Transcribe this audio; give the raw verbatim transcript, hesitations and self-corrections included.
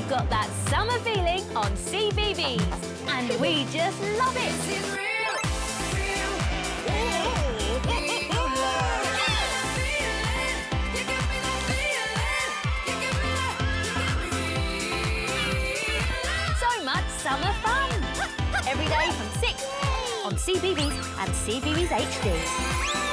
We've got that summer feeling on CBeebies, and we just love it. So much summer fun. Every day from six on CBeebies and CBeebies H D.